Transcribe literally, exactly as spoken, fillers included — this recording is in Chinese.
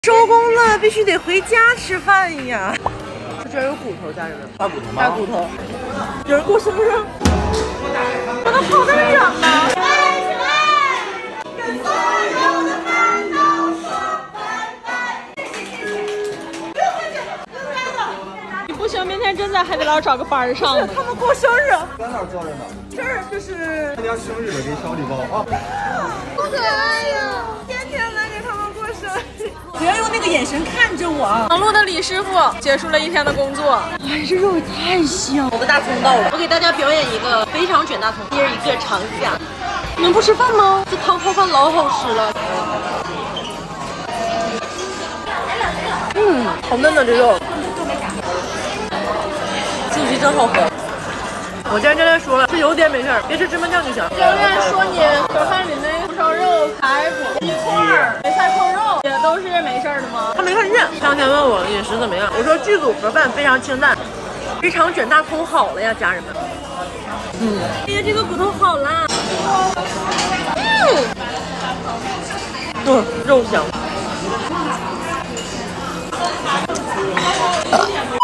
收工了，必须得回家吃饭呀！这居然有骨头，家人们，大骨头吗？大骨头，有人过生日，我的好大远吗？跟所有的烦恼说拜拜。 你不行，明天真在海底捞找个班上。 他们过生日， 在哪儿坐着呢？ 这儿就是参加生日的给小礼包啊！ 好可爱呀！天天来给他们过生日。不要用那个眼神看着我啊！ 忙碌的李师傅结束了一天的工作。 哎，这肉也太香！我的大葱到了， 我给大家表演一个非常卷大葱，一人一个尝一下。 你们不吃饭吗？ 这汤泡饭老好吃了。 嗯，好嫩的这肉，信息真好喝。我家教练说了，吃油点没事儿，别吃芝麻酱就行。 教练说你盒饭里那红烧肉、排骨、鸡块、梅菜扣肉也都是没事的吗？ 他没看见。当天问我饮食怎么样，我说剧组盒饭非常清淡，非常卷大葱好了呀，家人们。嗯，哎呀，这个骨头好辣。嗯，嗯，肉香。